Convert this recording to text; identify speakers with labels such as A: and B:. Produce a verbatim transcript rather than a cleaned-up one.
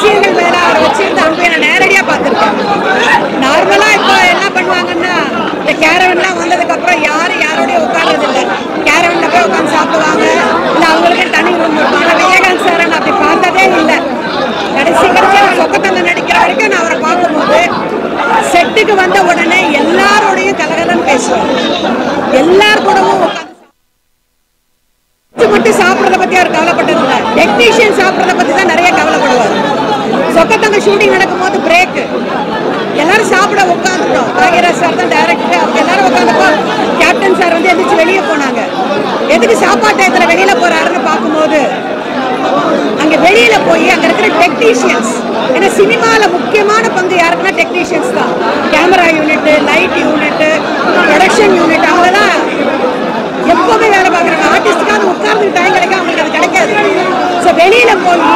A: விஷயங்கள் மேல அவர் வச்சிருந்த அன்பை நான் நேரடியா பார்த்திருக்கேன். நார்மலா இப்போ என்ன பண்ணுவாங்கன்னா, இந்த கேரவன்லாம் வந்ததுக்கு அப்புறம் யாரும் யாரோடய உட்கார்றது இல்லை. கேரவன்ல போய் உட்காந்து சாப்பிடுவாங்க, இல்லை அவங்களுக்கு தனி ரூம் இருக்கும். ஆனால் விஜயகாந்த் சார் நான் அப்படி பார்த்ததே இல்லை. கடைசி கடைசி அவர் சொக்கத்தங்க நடிக்கிற வரைக்கும் நான் அவரை பார்க்கும்போது செட்டுக்கு வந்த உடனே எல்லாரோடையும் கலகலன்னு பேசுவார். எல்லார் கூடவும் உட்காந்து மட்டும் சாப்பிட்றத பத்தி அவர் கவலைப்பட்டதில்லை. டெக்னீஷியன் சாப்பிட்றத பத்தி தான் நிறைய கவலைப்படுவார். சொக்கத்தங்க ஷூட்டிங் நடக்கும் போது பிரேக் எல்லாரும் சாப்பிட உட்காந்துட்டோம். பாக்யராஜ் சார் தான் டைரக்டர். அவங்க எல்லாரும் உட்காந்துப்போ கேப்டன் சார் வந்து எந்திரிச்சு வெளியே போனாங்க. எதுக்கு சாப்பாட்டு டயத்தில் வெளியில போறாருன்னு பார்க்கும்போது அங்க வெளியில போய் அங்க இருக்கிற டெக்னீஷியன்ஸ், ஏன்னா சினிமாவில் முக்கியமான பங்கு யாருக்குன்னா டெக்னீஷியன்ஸ் தான். Camera unit, light unit, production unit, அவங்க தான் எப்பவுமே வேலை பார்க்குறாங்க. ஆர்டிஸ்டுக்காக உட்கார்ந்து டைம் கிடைக்கும், அவங்களுக்கு அது கிடைக்காது. ஸோ வெளியில போய்